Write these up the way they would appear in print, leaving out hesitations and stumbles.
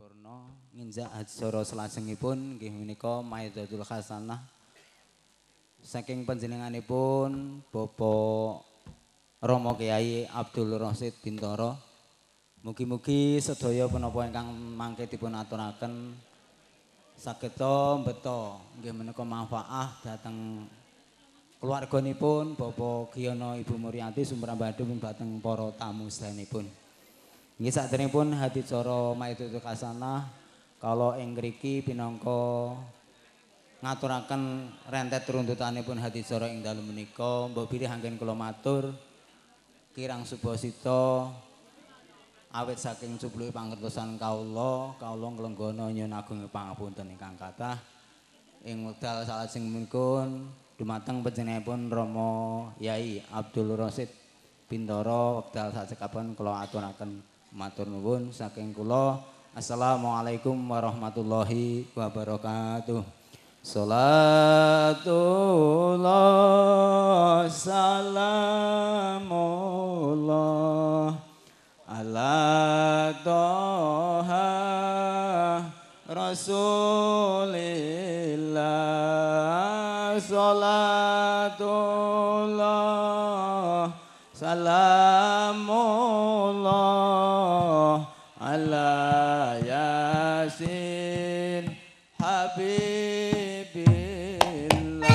sampurna nginjak acara salajengipun nggih menika Maidatul Hasanah saking panjenenganipun Bapak Rama Kyai Abdul Rasyid Bintoro. Mugi-mugi sedaya punapa ingkang mangke dipun aturaken sageta mbeta nggih menika manfaat dhateng keluarganipun Bapak Giyono Ibu Murianti Sumrambadu dhateng para tamu sedanipun. Nggih sakderengipun hadicara Maidatul Hasanah kala ing mriki pinangka ngaturaken rentet runtutanipun hadicara ing dalu menika mbok bilih anggen kula matur kirang subasita awit saking cupluke pangertosan kawula nglenggana nyuwun agung pangapunten ingkang kathah ing wekdal salajengipun dumateng panjenenganipun Rama Yai Abdul Rasyid Bintoro wekdal sajekapan kula aturaken matur nuwun saking kula. Assalamualaikum warahmatullahi wabarakatuh. Salatullah salamullah ala toha rasulillah salatullah salamullah ala yasin habibillah.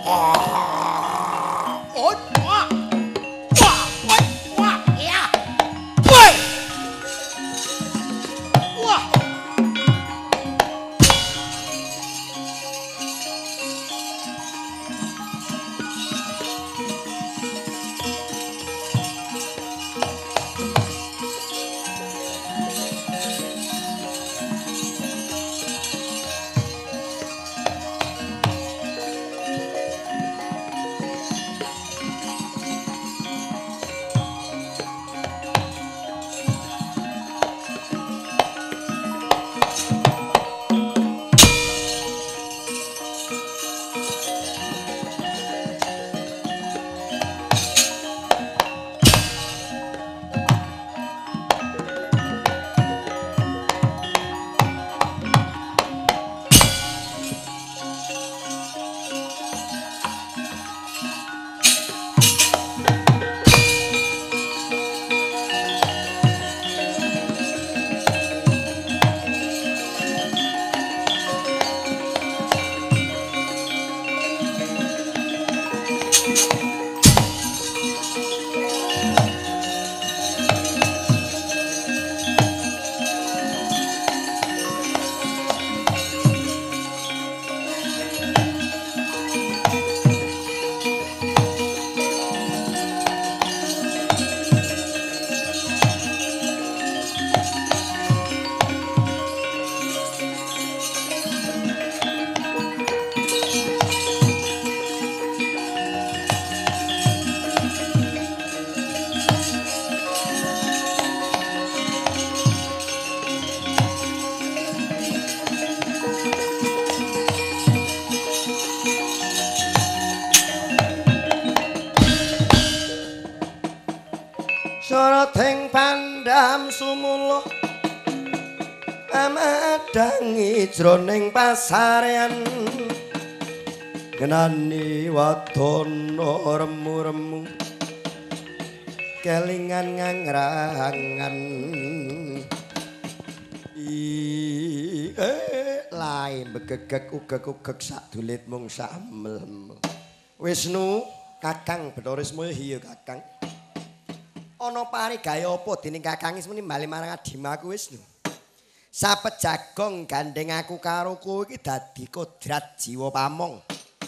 Ôi, quá, quá, quá, quá, yeah. Ôi, quá. Soroting pandam sumula amadangi jroning pasarean ngenani wadana remu-remu kelingan ngangrangan lae begegek ugek-ugek sadulit mung samel Wisnu Kakang Bathara Ismaya iya Kakang ana parigaya apa dening Kakang Ismene bali marang adimaku Wisnu sapet jagong gandeng aku karo kowe iki dadi kodrat jiwa pamong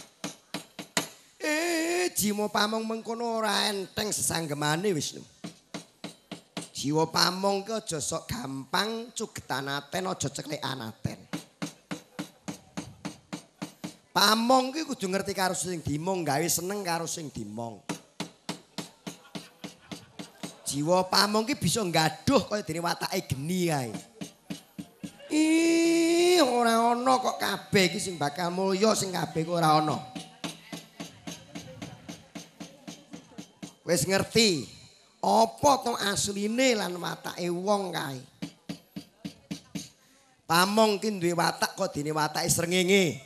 jiwa pamong mengkono ora enteng sesanggemane Wisnu jiwa pamong ki aja sok gampang cugetan aten aja ceklekan aten pamong ki kudu ngerti karo sing dimong gawe seneng karo sing dimong jiwa pamong ki bisa nggaduh kaya dene watake geni kae. Ora ana kok kabeh iki sing bakal mulya sing kabeh kok ora ana. Wis ngerti apa to asline lan watake wong kae. Pamong ki duwe watak kok dene watake srengenge.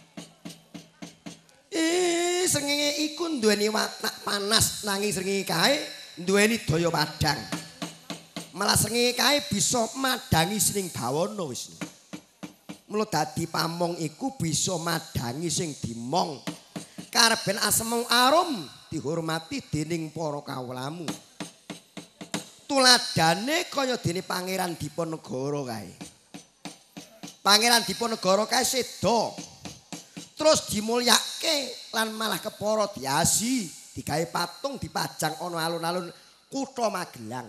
Srengenge iku duweni watak panas nanging srengenge kae duweni daya padhang. Malah srengenge kae bisa madangi sing bawana wis. Mula dadi pamong iku bisa madangi sing dimong. Karben asmau arum dihormati dening para kawulamu. Tuladane kaya dene Pangeran Diponegoro kae. Pangeran Diponegoro kae seda. Terus dimulyake lan malah kepara diasi, digawe patung dipajang ana alun-alun Kutha Magelang.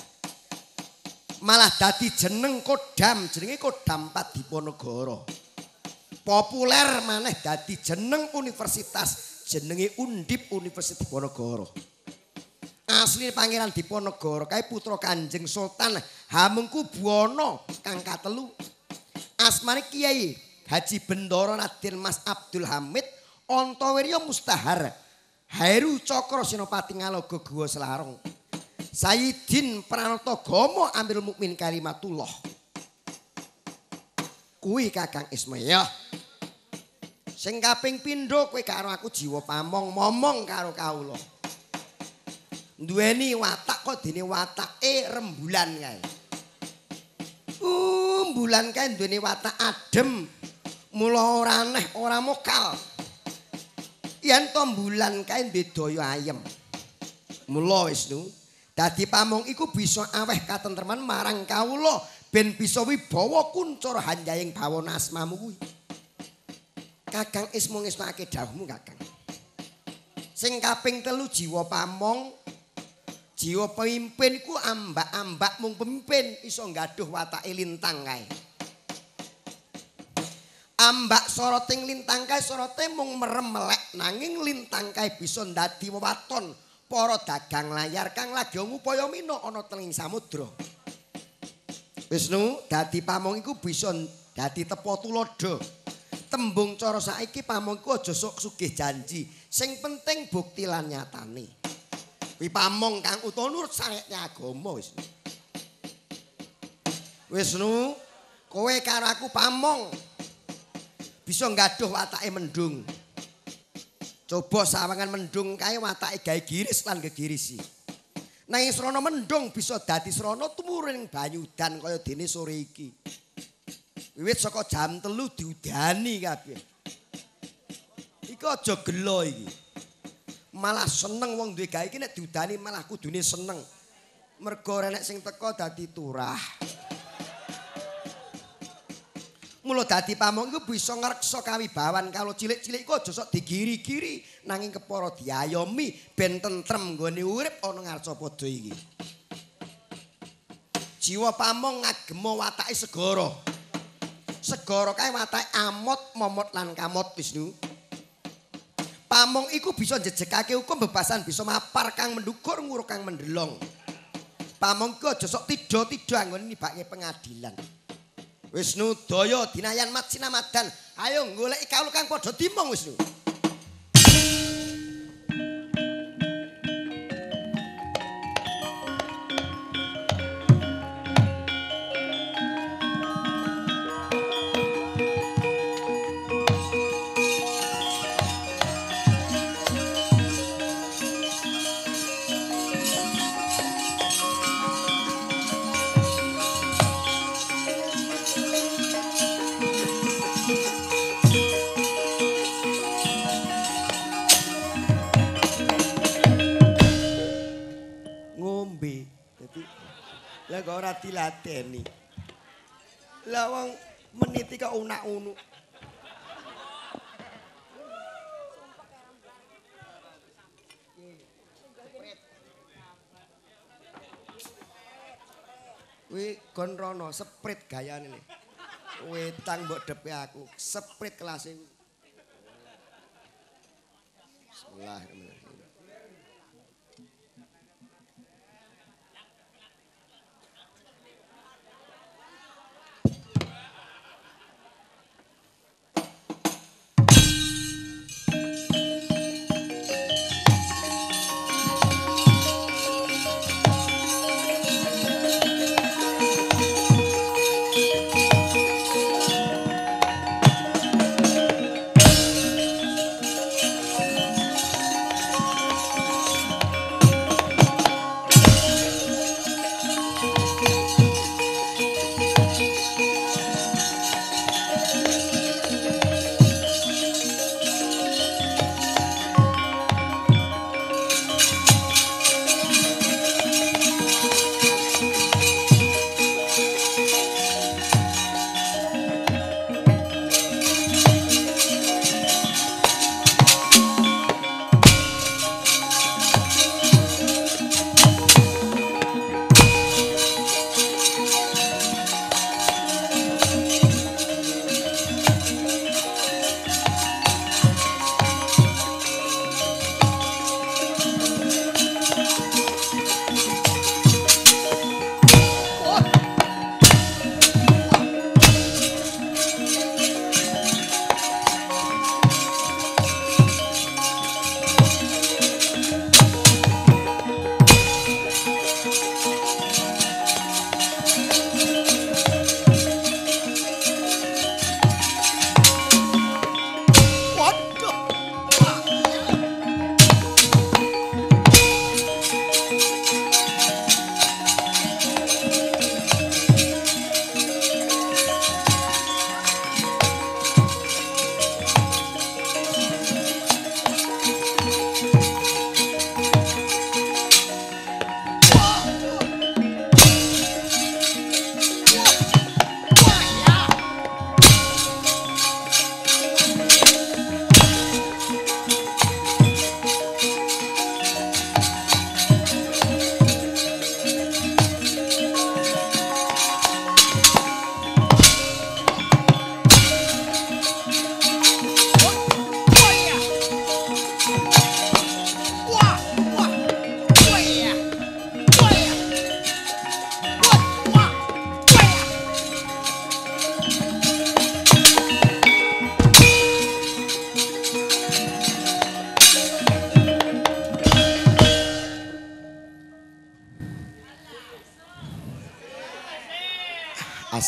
Malah dadi jeneng Kodam, jenenge Kodam Diponegoro. Populer maneh dadi jeneng universitas, jenenge Undip Universitas Diponegoro. Asline Pangeran Diponegoro kae putra Kanjeng Sultan Hamengkubuwana kang katelu. Asmane Kiai Haji Bendoro Raden Mas Abdul Hamid Antawirya Mustahar Heru Cakra Senopati Ngaloga Guwa Selarong Sayyidin Pranatagama Amirul Mukminin Kalimatullah. Kuwi Kakang Ismaya. Sing kaping pindho kowe karo aku jiwa pamong momong karo kawula. Duweni watak kok dene watake rembulan kae. Bulan kae duweni watak adem. Mula ora aneh, ora mokal. yen to bulan kae ndedaya ayem. Mula Wisnu, dadi pamong iku bisa aweh katentreman marang kawula ben bisa wibawa kuncur hanjaying bawana asmamu kuwi. Kakang ismu ngesnake dawuhmu Kakang. Sing kaping 3 jiwa pamong, jiwa pemimpin iku ambak-ambak mung pemimpin iso nggaduh watake lintang kae. Ambak soroting lintang kae sorote mung merem melek nanging lintang kae bisa ndadi wewaton para dagang layar kang lagi ngupaya mina ana tenging samudra. Wisnu, dadi pamong iku bisa dadi tepa tulodo. Tembung cara saiki pamong iku aja sok sugih janji, sing penting bukti lan nyatane. Kuwi pamong kang utawa nurut syariate agama Wisnu. Wisnu, kowe karo aku pamong bisa nggaduh watake mendung. Coba sawangan mendung kae watake gawe giris lan gegirisi. Nanging srana mendung bisa dadi srana tumuring banyu udan kaya dene sore iki. Wiwit saka jam 3 diudani kabeh. Iki aja gelo iki. Malah seneng wong duwe gawe iki nek diudani malah kudune seneng. Mergo nek sing teka dadi turah. Mula dadi pamong iku bisa ngreksa kawibawan kalau cilik-cilik iku aja sok digiri-giri nanging kepara diayomi ben tentrem nggone urip ana ngarsapada iki. Jiwa pamong ngagema watake segara. Segara kae watake amot, momot lan kamot Wisnu. Pamong iku bisa njejekake hukum bebasan bisa mapar kang mendukur nguruk kang mendelong. Pamong iku aja sok tida-tida anggone nibake pengadilan. Wisnu daya dinayan mat sinamadan. Ayo goleki kawula kang padha timong Wisnu. Lah kok ora diladeni. Lah wong meniti kok unak-unuk. Kuwi gon rono seprit gayane lho. Wetang mbok depe aku, seprit kelase. Bismillahirrahmanirrahim.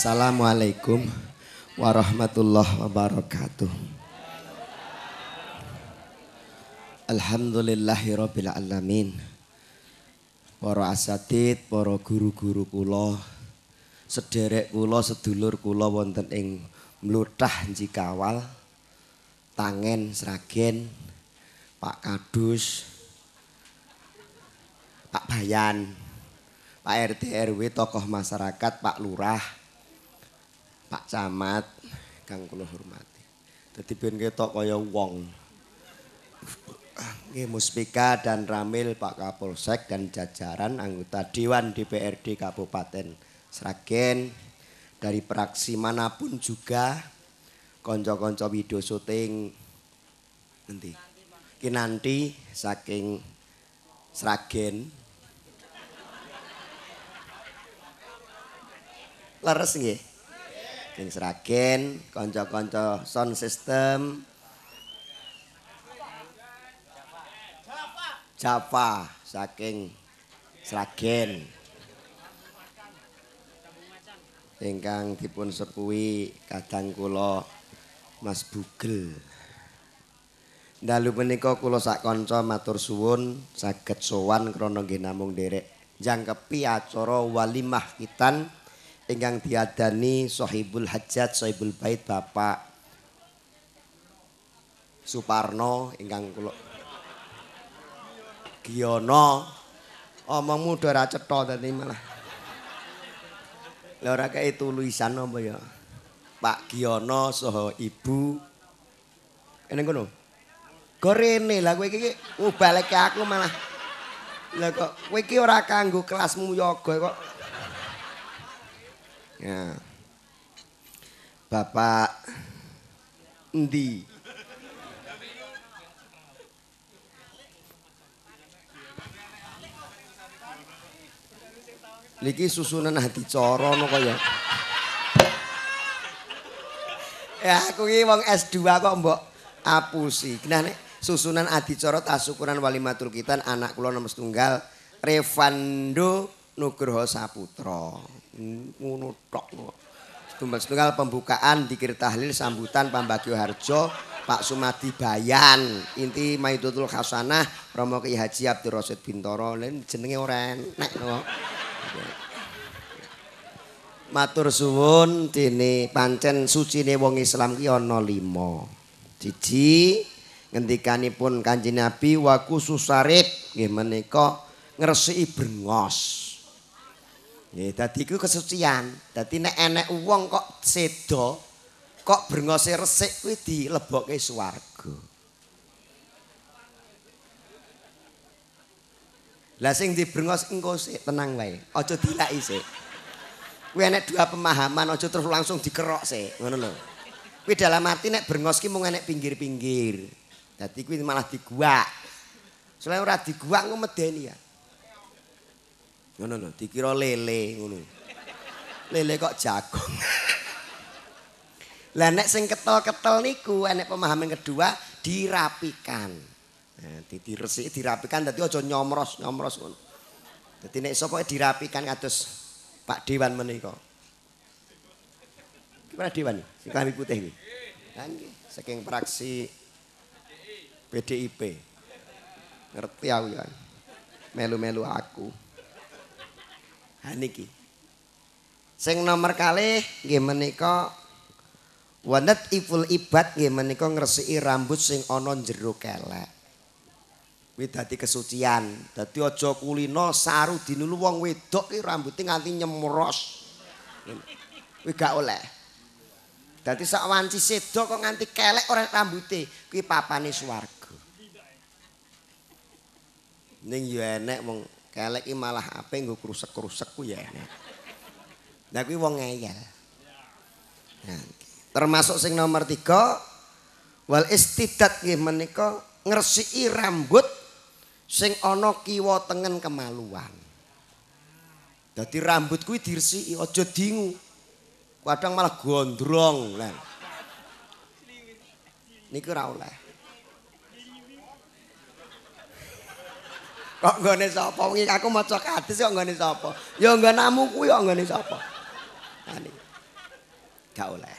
Assalamualaikum warahmatullahi wabarakatuh. Alhamdulillahirabbil alamin. Para asatid, para guru-guru kula, sederek kula, sedulur kula wonten ing Mlutah Njikawal, Tangen Sragen, Pak Kadus, Pak Bayan, Pak RT RW, tokoh masyarakat, Pak Lurah, Pak Camat, kang kula hormati. Dadi ben ketok kaya wong. Nggih Muspika dan Ramil, Pak Kapolsek dan jajaran anggota Dewan DPRD Kabupaten Sragen dari praksi manapun juga, kanca-kanca video syuting nanti kinanti saking Sragen. Leres nggih. Ing Sragen, kanca-kanca sound system Java saking Sragen. Ingkang dipun sepuhi kadang kula Mas Bugel. Dalu menika kula sak kanca matur suwun saged sowan krana nggih namung nderek njangkepi acara walimah kitan ingkang diadani Sohibul Hajat Sohibul Bait Bapak Suparno ingkang kula Giono omongmu udah ora cetha dadi malah lha ora kaya tulisan apa ya Pak Giono saha Ibu kene ngono gorene lah kowe iki ngubaleke aku malah lha kok kowe iki ora kanggo kelasmu yoga kok ya Bapak endi niki susunan adicara no kaya ya aku iki wong S2 kok mbok apusi nah nek susunan adicara tasukuran walimatul kitan anak kula nomor setunggal Revando Nugroho Saputra ngono tok kok setunggal pembukaan dikir tahlil sambutan Pambagio Harjo Pak Sumadi Bayan inti Maidotul Hasanah Romo Ki Haji Abdul Rasyid Bintoro jenenge ora enek no. Matur suwun dene pancen sucine wong Islam ki ana 5. Siji ngendikanipun Kanjeng Nabi wa khususarib nggih menika ngresiki brengos. Nggih dadi iku kesucian. Dadi nek enek wong kok seda kok brengose resik kuwi dilebokke swarga. Lah sing dibrengos engko sik tenang wae. Aja dilaki sik. Kuwi enek dua pemahaman aja terus langsung dikerok sik, ngono lho. Kuwi dalam arti nek brengos ki mung enek pinggir-pinggir. Dadi kuwi malah diguak. Soale ora diguak engko medeni ya. Ngono lho, dikira lele ngono. Lele kok jagung. Lah nek sing ketel-ketel niku enek pemahaman kedua dirapikan. Nah, diresiki dirapikan dadi aja nyomros-nyomros ngono. Dadi nek iso pokoke dirapikan kados Pak Dewan menika. Gimana Dewan sing klambi putih iki? Lah nggih, saking praksi PDIP. Ngerti aku ya. Melu-melu aku. Ha niki. Sing nomor kalih nggih menika wanat iful ibad nggih menika ngresiki rambut sing ana jero kelek. Kuwi dadi kesucian. Dadi aja kulino saru dinulu wong wedok ki rambuté nganti nyemros. Kuwi gak oleh. Dadi sak wanci sedo kok nganti kelek ora rambuté, kuwi papane swarga. Ning yo enek wong kelek ki malah ape nggo krusek-krusek ku ya enek. Lah kuwi wong ngeyel. Nah, termasuk sing nomor 3 wal istidat nggih menika ngresiki rambut sing ana kiwa tengen kemaluan. Dadi rambut kuwi diresiki aja dingu. Kadang malah gondrong. Lah. Niku ora oleh. Kok nggone sapa? Wingi aku maca hadis kok nggone sapa? Ya nggonamu kuwi kok nggone sapa? Gak oleh.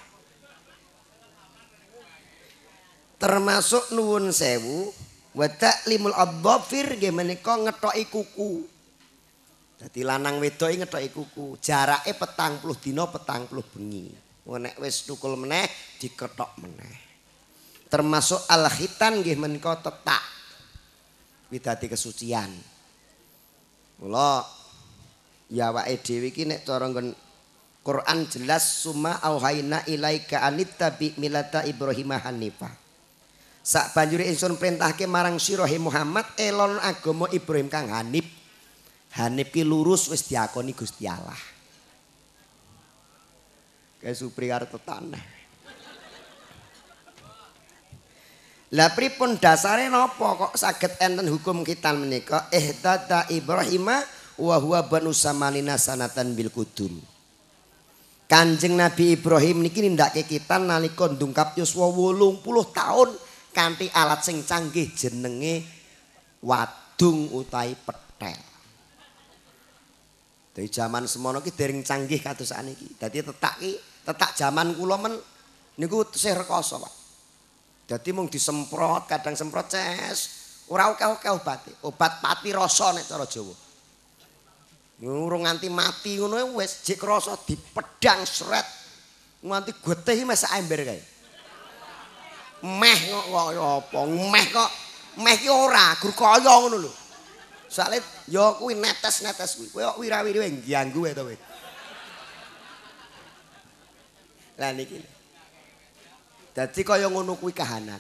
Termasuk nuwun sewu wa ta'limul adhafir nggih menika ngethoki kuku. Dadi lanang wedok ngethoki kuku. Jarake 40 dina 40 bengi. Nek wis thukul meneh dikethok meneh. Termasuk al-khitan nggih menika tetak. Kuwi dadi kesucian. Mula ya awake dhewe iki nek cara nggon Quran jelas summa auhayna ilaika anittabi millata Ibrahim hanifah. Sak banjure ingsun perintahke marang sira Muhammad elon agama Ibrahim kang hanif. Hanif ki lurus wis diakoni Gusti Allah. Kae supri arep tetaneh. Lah pripun dasare napa kok saged enten hukum kitan menika ihdata Ibrahim wa huwa banu samanina sanatan bil kudum. Kanjeng Nabi Ibrahim niki nindakake kitan nalika ndungkap yuswa 80 tahun kanthi alat sing canggih jenenge wadung utawi petel. Dari zaman semono ki dereng canggih kados sakniki. Dadi tetak zaman kula men niku tesih rekoso, Pak. Dadi mung disemprot, kadang semprot ces, ora akeh-akeh obate. Obat pati rasa nek cara Jawa. Urung nganti mati ngono wis jek krasa dipedhang sret. Nganti getih mes sak ember kae. Meh kok apa? Meh ki ora, gur kaya ngono lho. Soale ya kuwi netes-netes kuwi. Kowe kok wirawiri wae ngganggu wae to kowe. Lah niki. Dadi kaya ngono kuwi kahanan.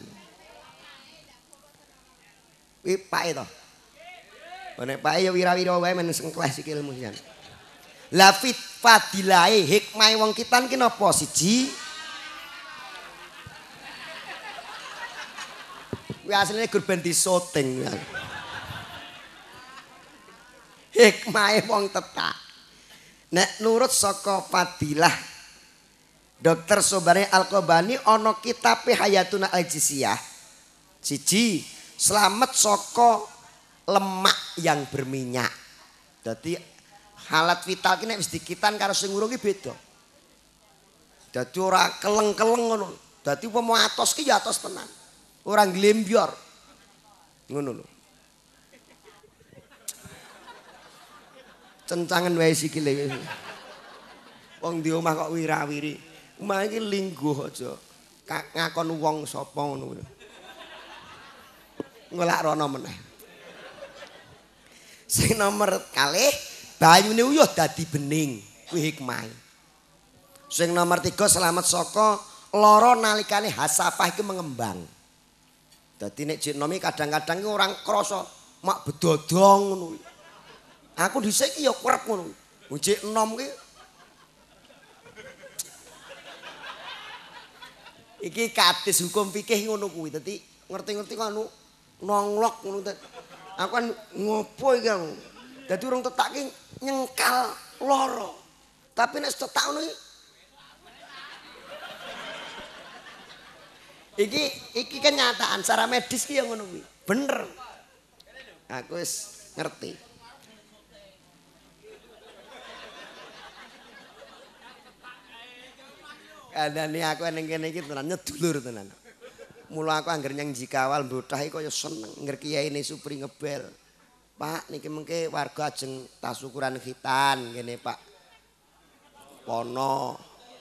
Kuwi pake to. Nek pake ya wirawira wae men sengkles iki ilmu sisan. La fit fadilahe hikmah wong kitan ki napa siji? Kuwi asline gur ben disoting. Hikmahe wong tetak. Nek nurut saka fadilah Dr. Sobari Al-Qobani ana kitab Hayatuna Al-Jisiyah. Siji, selamat saka lemak yang berminyak. Dadi halat vital ki nek wis dikitan karo sing urung ki beda. Dadi ora keleng-keleng ngono. Dadi upama atos ki ya atos tenan. Ora glembior. Ngono lho. Cencangen wae sikile. Wong di omah kok wirawiri. Omah iki lingguh aja. Ngakon wong sapa ngono. Ngolak rono meneh. Sing nomor kalih banyune uyuh dadi bening. Kuwi hikmah. Sing nomor 3 selamat saka lara nalikane hasafah iki mengembang. Dadi nek jenomi kadang-kadang ki orang krasa mak bedodong ngono. Aku dhisik ki ya kerep ngono. Njik enom ki iki kados hukum fikih ngono kuwi. Dadi ngerti-ngerti kan nonglok ngono. Aku kan ngopo iki aku. Dadi urung tetak ki nyengkal lara. Tapi nek tetak ngono iki kenyataan secara medis ki ya ngono kuwi. Bener. Aku wis ngerti. Kadane aku ning kene iki tenan nyedulur tenan. Mula aku angger nyang Jikawal mbotah iki kaya seneng ngger kiyaine Supri ngebel. Pak niki mengke warga ajeng tasukuran khitan kene Pak. Pono.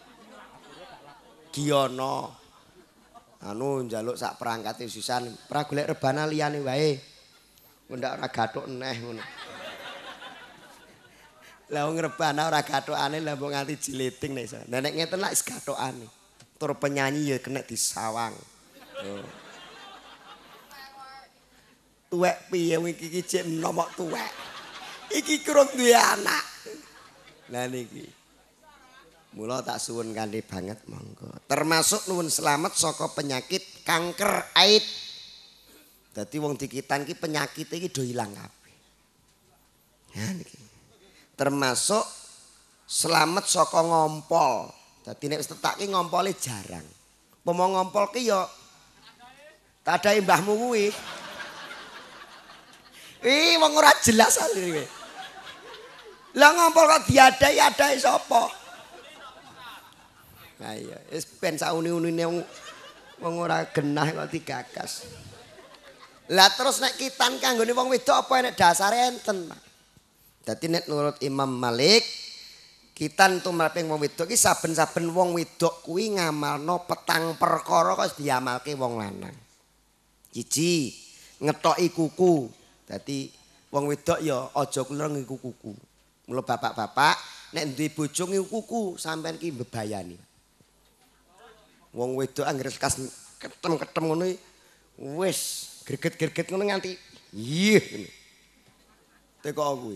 Giono. Anu njaluk sak perangkate sisan, pra golek rebana liyane wae. Ndak ora gathuk eneh ngono. Lah wong rebana ora gathukane lah mbok nganti jiliting nek iso. Nek ngeten lak is gathukane. Tur penyanyi ya kena disawang. Oh. Tuwek piye iki cek nomok tuwek. Iki kurang duwe anak. Lah niki. Mula tak suwun kanthi banget monggo. Termasuk nuwun selamat saka penyakit kanker aid. Dadi wong dikitan ki penyakit iki do ilang kabeh. Ya niki. Termasuk selamat saka ngompol. Dadi nek wis tetak ki ngompole jarang. Pomo ngompol ki ya tadahe mbahmu kuwi. Wong ora jelas alire. Lah ngompol kok diadai-adai sapa? Nah iya, wis ben sauni-unine wong ora genah kok digagas. Lah terus nek kitan kanggone wong wedok apa nek dasare enten. Dadi nek nurut Imam Malik kitan tumraping wong wedok iki saben-saben wong wedok kuwi ngamalno petang perkara kok diamalke wong lanang. Siji, ngetoki kuku. Dadi wong wedok ya aja kuler ngiku kuku. Mula bapak-bapak nek duwe bojo ngiku kuku sampean ki mbebayani. Wong wedok anggere kas ketem-ketem ngono wis greget-greget ngono nganti iyih ngene. Teko kuwi.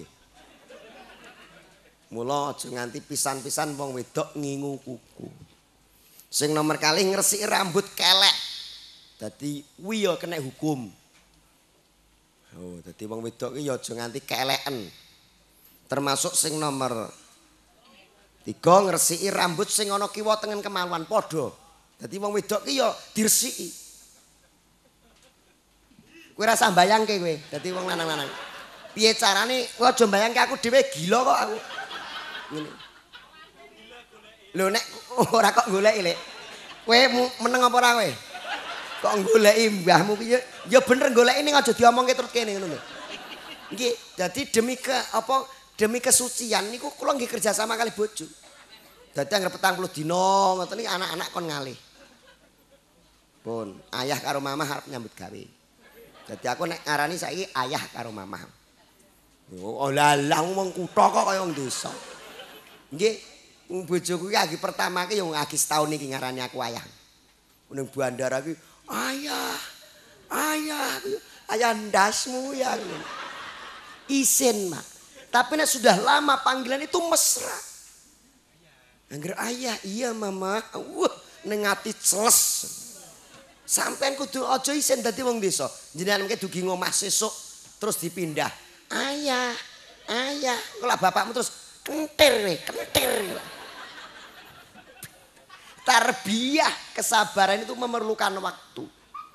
Mula aja nganti pisan-pisan wong wedok ngingu kuku. Sing nomor kali ngresiki rambut kelek. Dadi kuwi ya kena hukum. Oh, dadi wong wedok ki ya aja nganti keleken. Termasuk sing nomor 3 ngresiki rambut sing ana kiwa tengen kemaluan padha. Dadi wong wedok ki ya diresiki. Kowe rasa mbayangke kowe, dadi wong lanang-lanang. Piye carane kowe aja mbayangke aku dhewe gila kok aku. Ngene. Lho nek ora kok goleki lek. Kowe meneng apa ora kowe? Kok goleki mbahmu ki ya bener goleki ning aja diomongke terus kene ngono lho. Nggih, dadi demi kesucian niku kula nggih kerja sama kali bojo. Dadi anggere 40 dina ngoten iki anak-anak kon ngalih. Pun, ayah karo mamah arep nyambut gawe. Dadi aku nek ngarani saiki ayah karo mamah. Oh lalah wong kutha kok kaya wong desa. Nggih, bojoku iki agi pertama ki yo agi setahun iki ngarani aku ayah. Ning bandara ki ayah ndasmu ya. Isin, Mak. Tapi nek sudah lama panggilan itu mesra. Angger ayah, iya mama. Ning ati celes. Sampeyan kudu aja isin dadi wong desa. Jenengan mengke dugi ngomah sesuk terus dipindah. Ayah. Kalau bapakmu terus kentir. Tarbiyah kesabaran itu memerlukan waktu.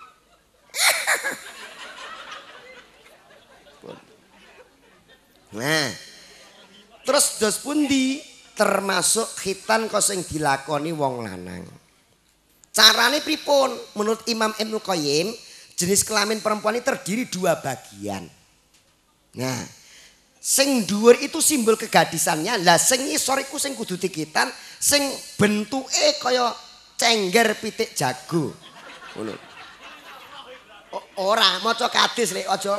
Nah, terus dos pundi termasuk khitan kok sing dilakoni wong lanang. Carane pripun? Menurut Imam Ibnu Qayyim, jenis kelamin perempuan ini terdiri 2 bagian. Nah, sing dhuwur itu simbol kegadisannya, lah sing isor iku sing kudu dikitan, sing bentuke kaya cengger pitik jago. Ngono. Ora maca kadis lek aja.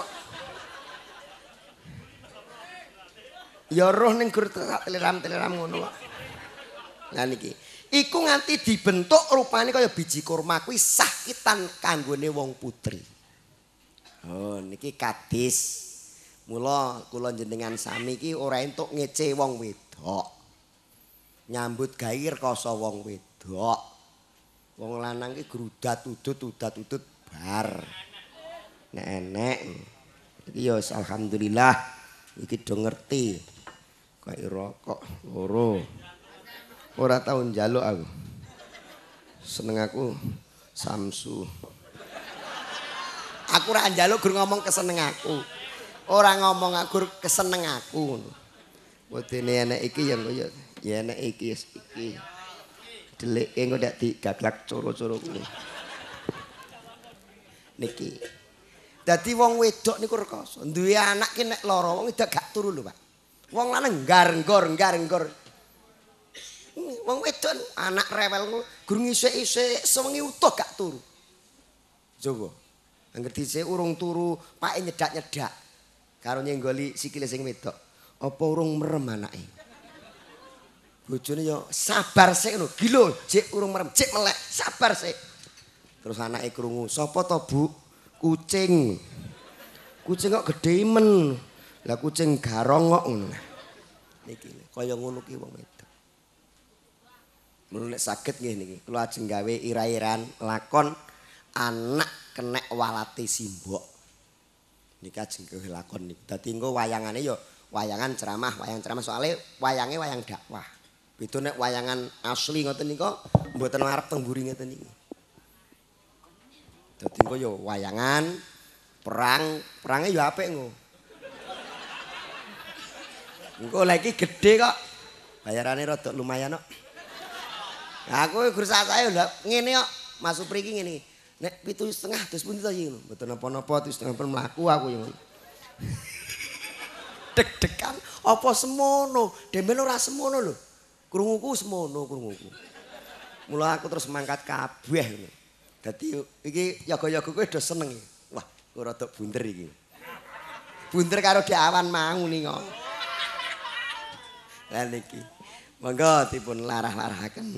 Ya roh ning gur teleram ngono kok. Lah niki. Iku nganti dibentuk rupane kaya biji kurma kuwi sah kitan kanggone wong putri. Oh niki kadis. Mula kula jenengan sami iki ora entuk ngece wong wedok. Nyambut gawe rekoso wong wedok. Wong lanang iki grudat udut bar. Nek enek iki ya alhamdulillah iki do ngerti. Kok rokok loro. Ora tau njaluk aku. Seneng aku Samsu. Aku ora njaluk gur ngomong keseneng aku. Ora ngomong aku keseneng aku. Wedine enek iki ya enek iki iki. Deleke engko ndak digaglak coro-coro kuwi. Niki. Dadi wong wedok niku rekoso. Duwe anak ki nek lara wong wedok gak turu lho, Pak. Wong lanang nggar-ngor. Wong wedok anak rewel gur ngisik-isik sewengi utuh gak turu. Coba. Angger dhisik urung turu, pake nyedak-nyedak. Karo nyenggoli sikile sing wedok. Apa urung merem anake? Bojone yo sabar sik ngono. Gila, jek urung merem, jek melek, sabar sik. Terus anake krungu, "Sapa to, Bu?" "Kucing." "Kucing kok gedhe men." "Lah kucing garong kok ngono." Niki kaya ngono ki wong wedok. Mun nek saged nggih niki kula ajeng gawe ira-iran lakon anak kenek walate simbok. Niki ajeng gawe lakon niku. Dadi engko wayangane ya wayang ceramah soalnya wayange wayang dakwah. Beda nek wayangan asli ngoten nika mboten arep teng mburi ngeten niki. Dadi engko ya wayangan perangnya ya apik engko. Engko lagi gede kok. Bayarane rada lumayan kok. Aku guru saya lho ngene kok. Mas Supri iki ngene. Nek 7,5 terus pundi to iki lho. Mboten napa-napa 7,5 pun mlaku aku ya. Deg-degan apa semono? Demel ora semono lho. Krunguku semono krunguku. Mula aku terus mangkat kabeh ngono. Dadi iki yoga-yoga kowe do seneng. Wah, kok rada bunder iki. Bunder karo di awan mau ning kok. Lah niki. Monggo dipun larah-larahaken.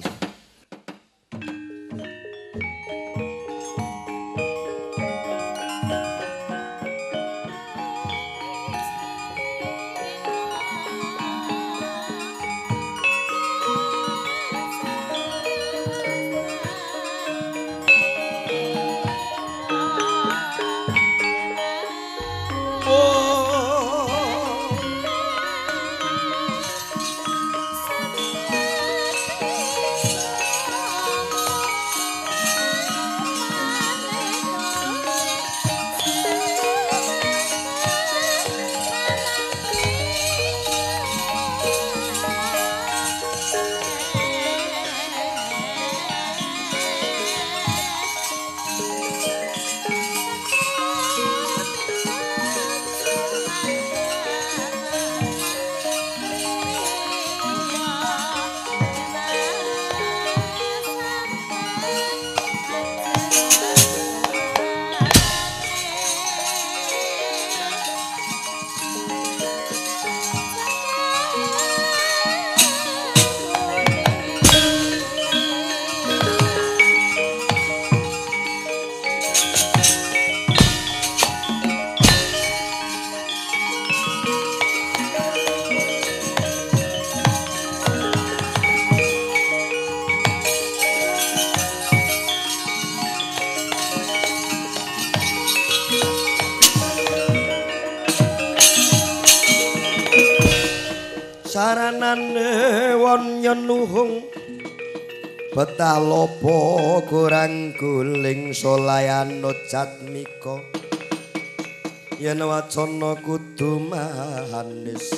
Saranane won nyenuhung betah lopo kurang guling solayano jatmika yen wacana kudu manis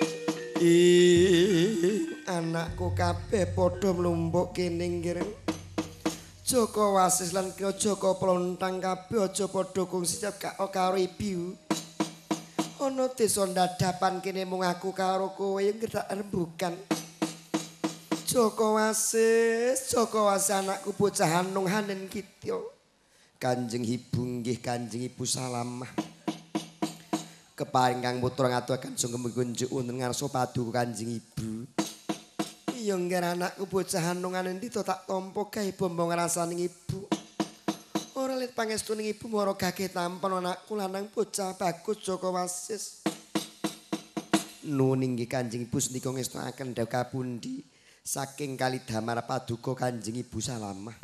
anakku kabeh padha mlumpuk kene nggireng Joko Wasis lan Joko Plontang kabeh aja padha kongsi karo ibu. Ana desa ndadapan kene mung aku karo kowe ngerak rembugan. Joko Wasis anakku bocah anung hanen kitya. Kanjeng Ibu nggih Kanjeng Ibu salamah. Keparing kang putra ngaturaken sungkem kunjuk wonten ngarsa paduka Kanjeng Ibu. Iya nggih anakku bocah anung hanen ndi tak tampa gawe bombong rasaning ibu. Ora lit pangestuning ibu mara gageh tampan anakku lanang bocah bagus Joko Wasis. Nuwun inggih Kanjeng Ibu senika ngestakaken dawuh kapundi saking Kalidamar paduka Kanjeng Ibu salamah.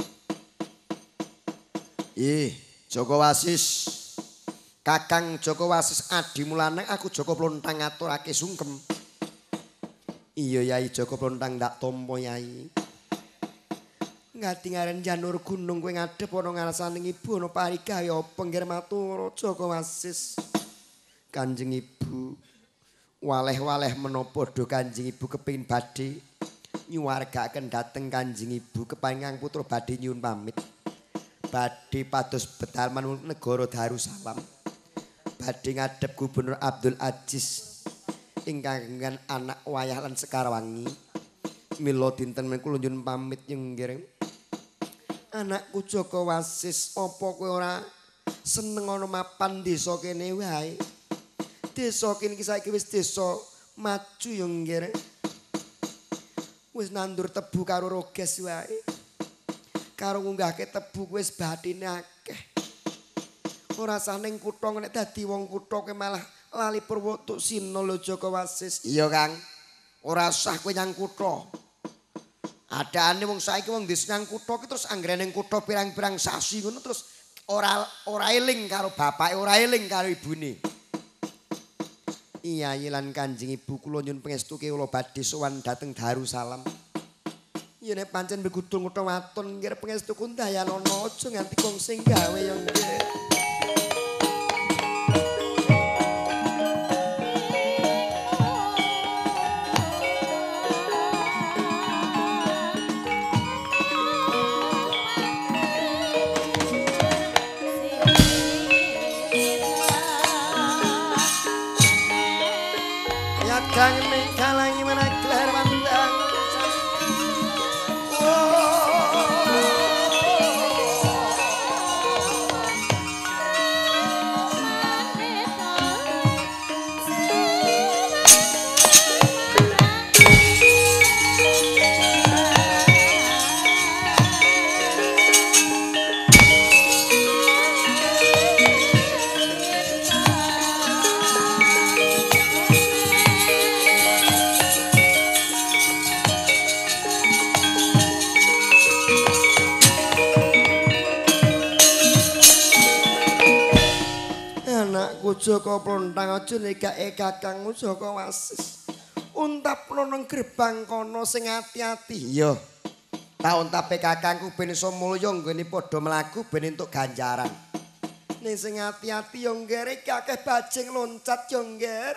Joko Wasis. Kakang Joko Wasis adimu lanang aku Joko Plontang ngaturake sungkem. Iya Yai Joko Plontang ndak tampa Yai. Ngati ngaren janur gunung kowe ngadhep ana ngarsaning ibu ana parigawe apa nggih matur Joko Wasis. Kanjeng Ibu waleh-waleh menapa do Kanjeng Ibu kepengin badhe nyuwargaken dhateng Kanjeng Ibu kepangang putra badhe nyuwun pamit. Badhe pados bedalman negara Darussalam. Badhe ngadhep Gubernur Abdul Aziz ingkang anak wayah lan Sekarwangi. Mila dinten menika nyuwun pamit nggih. Anakku Joko Wasis, apa kowe ora seneng ana mapan desa kene wae? Desa kene iki saiki wis desa maju ya nggih. Wis nandur tebu karo roges wae. Karo ngunggahke tebu wis bathine akeh. Ora sah ning kutha nek dadi wong kutha kowe malah lali Purwotuk Sina lho Joko Wasis. Iya Kang. Ora usah kowe nyang kutha. Adaane wong saiki wong desa nang kutha ki terus anggere ning kutha pirang-pirang sasi ngono terus ora eling karo bapake, ora eling karo ibune. Iya lan Kanjeng Ibu kula nyuwun pangestuke kula badhe sowan dhateng Darussalam. Yen nek pancen begudul kutha waton nggih pangestu kundayana aja nganti kong sing gawe ya nggih. Kang ning kalangi menaklar wandang. Anakku Joko Plontang aja nekake kakangmu Joko Wasis. Untapno nang gerbang kono sing ati-ati. Iya. Tak untape kakangku ben iso mulya nggone padha mlaku ben entuk ganjaran. Ning sing ati-ati yo ngger iki akeh bajing loncat yo ngger.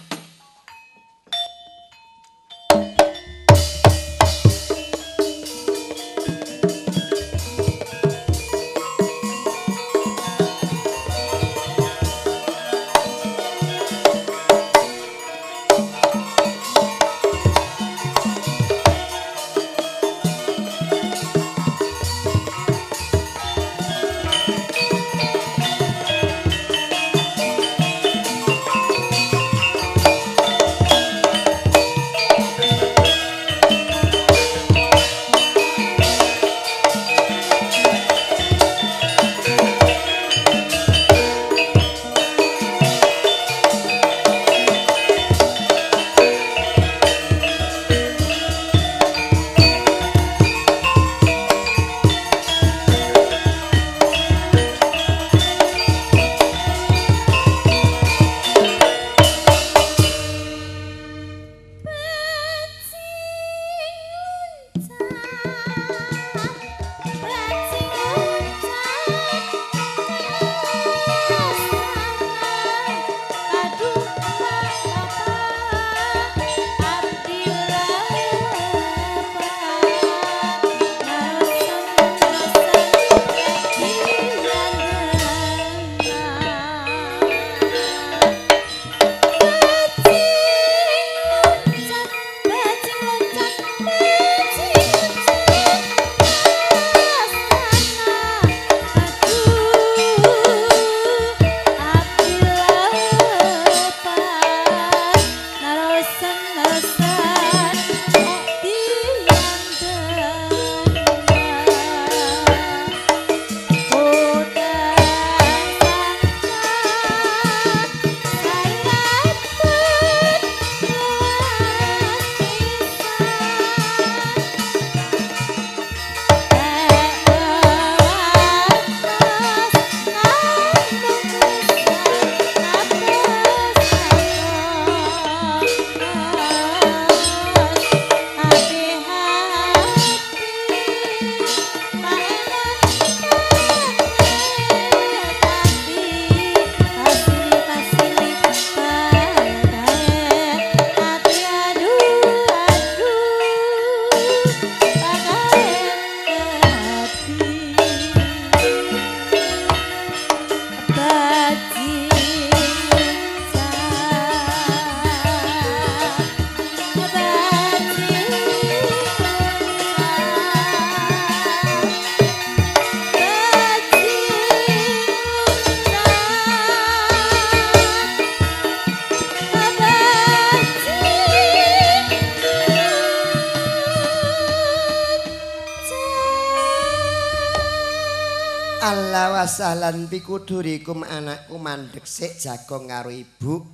Allah wasahlan pikudurikum anakku mandhek sik jagong karo ibu.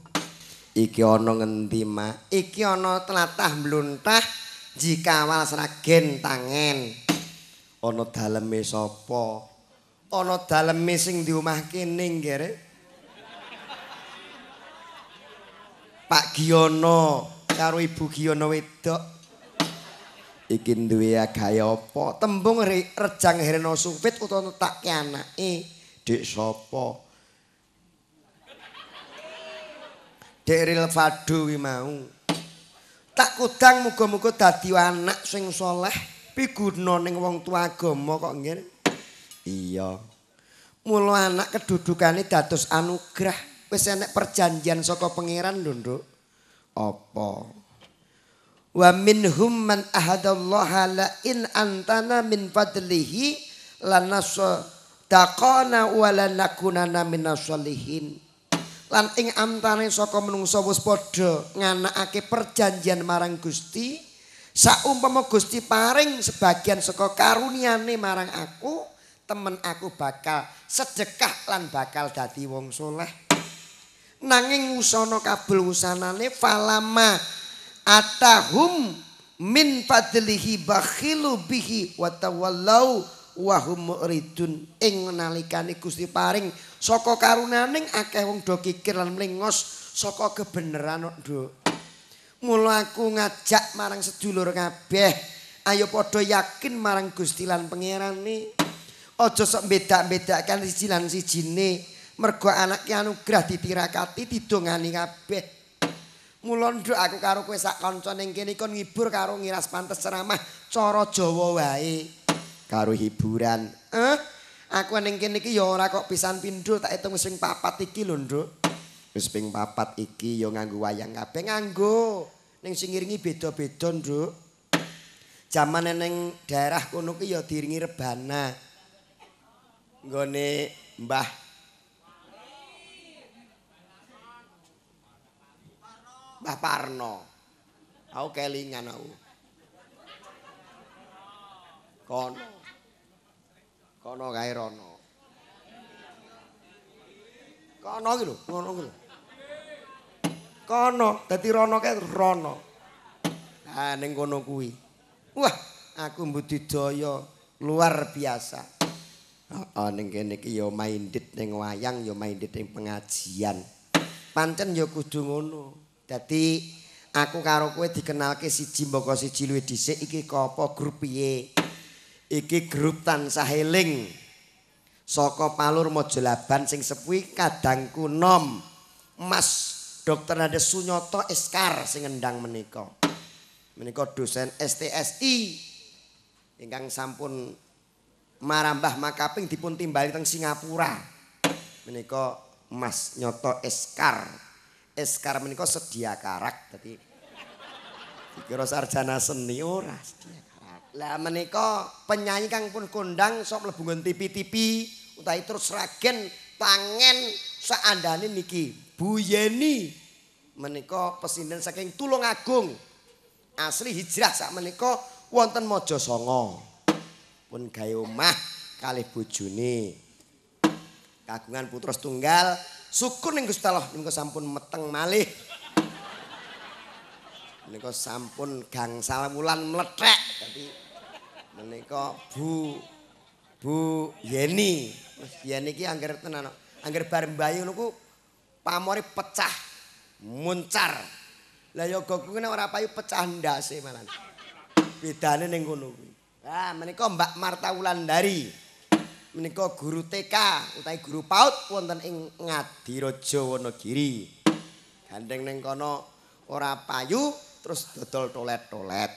Iki ana ngendi, Mak? Iki ana tlatah mluntah jikawal sragen tangen. Ana daleme sapa? Ana daleme sing di omah kene nggere. Pak Giono karo Ibu Giono wedok. Iki duwe gaya apa? Tembung Rejang Herena Supit utawa netakke anake. Dik sapa? Dek Ril Fado kuwi mau. Tak kudang muga-muga dadi anak sing saleh, piguna ning wong tua agama kok nggih. Iya. Mula anak kedudukane dados anugrah, wis enek perjanjian saka pangeran lho, Nduk. Apa? Wa minhum man ahadallaha la in antana min fadlihi lanasadaqana wa lanakunana minas sholihin. Lan ing antane saka menungsa wis padha nganakake perjanjian marang Gusti, saumpama Gusti paring sebagian saka karuniane marang aku, temen aku bakal sedekah lan bakal dadi wong soleh. Nanging usana kabul usanane falama atahum min fadlihi bakhilu bihi wa tawallau wa hum muridun. Ing nalikane Gusti paring saka karunaning akeh wong do kikir lan mlengos saka kebenaran nduk. Mula aku ngajak marang sedulur kabeh, ayo padha yakin marang Gusti lan pangerane. Aja sok bedak-bedakan siji lan sijine, mergo anak ki anugrah ditirakati didongani kabeh. Mula nduk aku karo kowe sak kanca ning kene kon ngibur karo ngiras pantes ceramah cara Jawa wae. Karo hiburan. Aku ning kene iki ya ora kok pisan pindho, tak hitung wis ping 4 iki lho, Nduk. Wis ping 4 iki ya nganggo wayang kabeh nganggo. Ning sing ngiringi beda-beda, Nduk. Jamane ning daerah kono ki ya diiringi rebana. Nggone Mbah Parno. Aku kelingan aku. Kono kae rono. Kono ki lho, ngono ki lho. Kono, dadi rono kae rono. Ah ning kono kuwi. Wah, aku mbudidaya luar biasa. Ning kene iki ya minded ning wayang, ya minded ning pengajian. Pancen ya kudu ngono. Dadi aku karo kowe dikenalke siji mbaka siji luwih dhisik iki apa grup piye? Iki grup tansah eling saka Palur Mojolaban sing sepuh kadangku nom Mas Dr. Nada Sunyoto Eskar sing ngendang menika. Menika dosen STSI ingkang sampun marambah makaping dipun timbali teng Singapura. Menika Mas Nyoto Eskar. Eskar menika sedia karak dadi dikira sarjana seni ora sedia. Lah menika penyanyi kang pun kondang sok mlebu nggon TV-TV utawi terus ragen pangen saandane niki Bu Yeni menika pesinden saking Tulungagung asli hijrah sak menika wonten Mojosongo pun gawe omah kalih bojone kagungan putra setunggal syukur ning Gusti Allah menika sampun meteng malih menika sampun gangsal wulan mlethek dadi menika Bu Yeni. Yeni iki angger tenan. Angger bar mbayu niku pamore pecah muncar. Lah yoga kuwi nek ora payu pecah ndase malah. Bedane ning kono kuwi. Ah menika Mbak Marta Wulandari. Menika guru TK utawi guru PAUD wonten ing Ngadireja Wonogiri. Gandeng ning kono ora payu terus dodol tolet-tolet.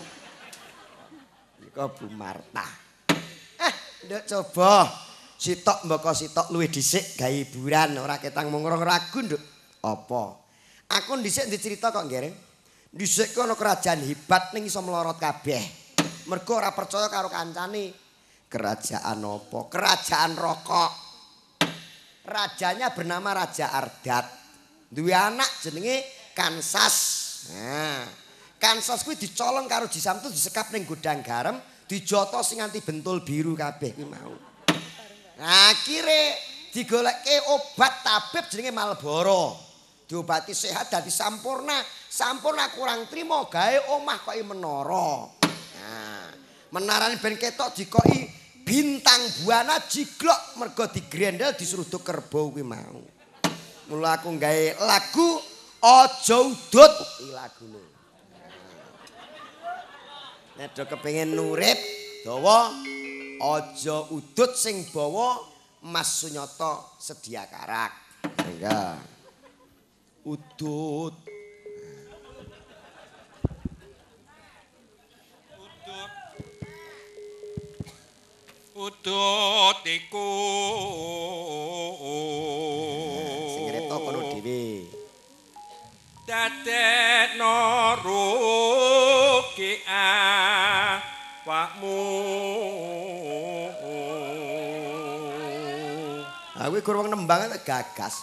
Bu Marta. Nduk coba sitok mbaka sitok luwih dhisik gawe hiburan ora ketang mung ragu nduk. Apa? Aku dhisik dicerita kok nggih. Dhisik ana kerajaan hebat ning iso melorot kabeh. Mergo ora percaya karo kancane. Kerajaan apa? Kerajaan rokok. Rajanya bernama Raja Ardat. Duwe anak jenenge Kansas. Nah, Kansas kuwi dicolong karo Jisamtu disekap ning godang garam, dijoto sing nganti bentul biru kabeh kuwi mau. Nah, akhire digolekke obat tabib jenenge Malboro. Diobati sehat dadi sampurna. Sampurna kurang trimo gawe omah kok menara. Nah, menarane ben ketok dikoki bintang buana jiglok mergo digrendel diseruduk kerbau kuwi mau. Mula aku gawe lagu Aja Udut iki lagune. Nek do kepengin urip dawa aja udut sing bawa Mas Sunyoto sedia karak. Enggak. Udut. Udut iku. Sing ngripta kono dhewe. dadekno rugi awakmu. Kuwi gur wong nembang gagas.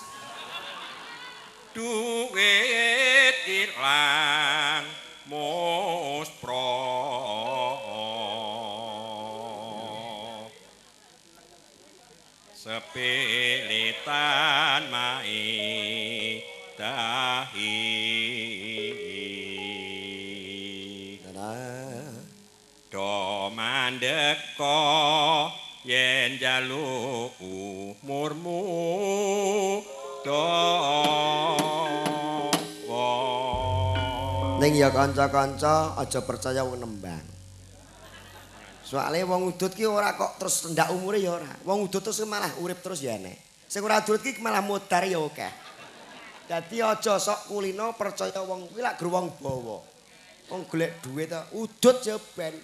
Duit ilang muspro. Sepilitan mai dahi. Do mandeka yen jaluk umurmu dawa. Ning ya kanca-kanca aja percaya wong nembang. Soale wong udut ki ora kok terus rendak umure ya ora. Wong udut terus malah urip terus ya enek. Sing ora udut ki malah mudar ya akeh. Dadi aja sok kulino percaya wong kuwi lak gur wong bawa. Wong golek dhuwit ta udut ya ben.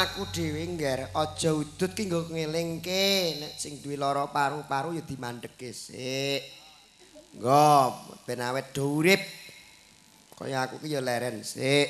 aku dhewe ngger aja udut ki nggo ngelingke nek sing duwe lara paru-paru ya dimandheke sik. Nggo ben awet do urip. Kaya aku ki ya leren sik.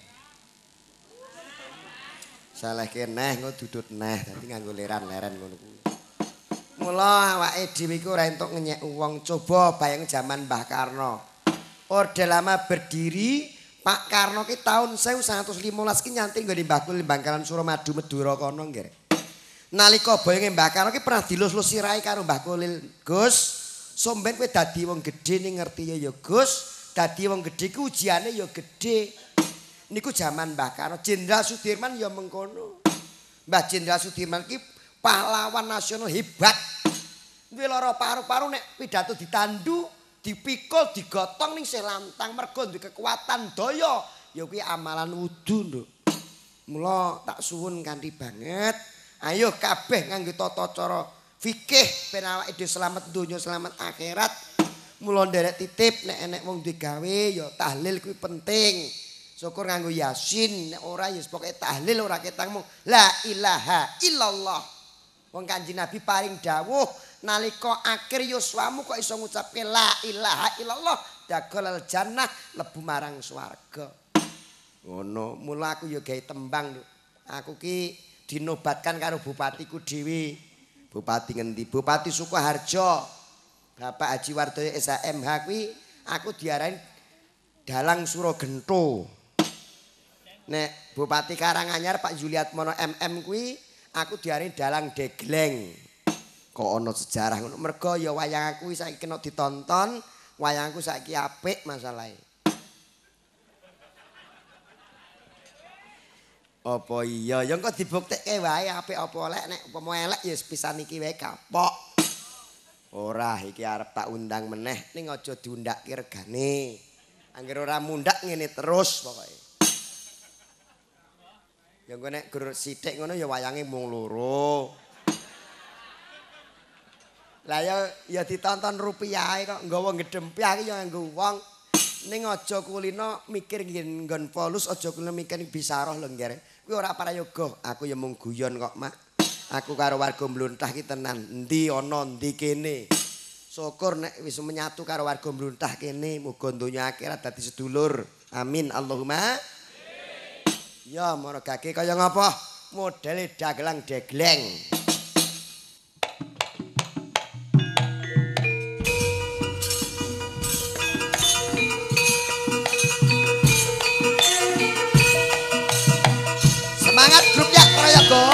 Salehke neh engko dudut neh dadi nganggo leran-leren ngono kuwi. Mula awake dhewe iku ora entuk ngenyek wong coba bayang jaman Mbah Karno. Orde Lama berdiri Pak Karno ki tahun 1915 ki nyanting nggone Mbah Kulil Bangkalan Suramadu Madura kono nggih. Nalika boyonge Mbah Karno ki pernah dilus-lus sirahe karo Mbah Kulil, "Gus, somben kowe dadi wong gedhe ning ngerti ya Gus, dadi wong gedhe ku ujiane ya gedhe." Niku jaman Mbah Karno, Jenderal Sudirman ya mengkono. Mbah Jenderal Sudirman ki pahlawan nasional hebat. Duwe lara paru-paru nek pidato ditandu dipikul digotong ning selantang mergo duwe kekuatan daya ya kuwi amalan wudu nduk. Mula tak suwun kanthi banget ayo kabeh nganggo tata cara fikih ben awake dhewe slamet donya slamet akhirat. Mula nderek titip nek enek wong duwe gawe ya tahlil kuwi penting. Syukur nganggo Yasin nek ora ya pokoke tahlil ora ketang mung la ilaha illallah. Wong Kanjeng Nabi paring dawuh nalika akhir yuswamu kok iso ngucapke la ilaha illallah dakhulal jannah lebu marang swarga. Ngono, mula aku ya gawe tembang. Aku ki dinobatkan karo bupatiku dhewe. Bupati ngendi? Bupati Sukoharjo. Bapak Haji Wardoyo SHMH kuwi aku diarani Dalang Suragento. Nek Bupati Karanganyar Pak Juliatmono MM kuwi aku diarani Dalang Degleng. Kok ana sejarah ngono mergo ya wayang aku saiki kena ditonton, wayangku saiki apik masalahe. Apa iya ya engko dibuktekke wae apik apa elek nek upama elek ya pisan iki wae kapok. Ora iki arep tak undang meneh ning aja diundakke regane. Angger ora mundak ngene terus pokoke. Ya engko nek gur sithik ngono ya wayange mung loro. Lah ya ditonton rupiahe kok nggawa gedempiah iki ya nganggo wong ning aja kulino mikir nggon polus aja kulino mikir bisarah lho ngger. Kuwi ora prayoga, aku ya mung guyon kok, Mak. Aku karo warga Mluntah ki tenan, endi ana endi kene. Syukur nek wis menyatu karo warga Mluntah kene, muga donya akhirat dadi sedulur. Amin Allahumma. Ya mono gage kaya ngapa? Modele dagelang degleng. Semangat grupnya Prayogo.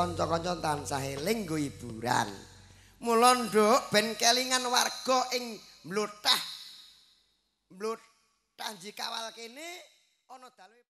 kanca-kanca tansah eling nggo hiburan. Mula nduk ben kelingan warga ing mlotah Njikawal kene ana dalu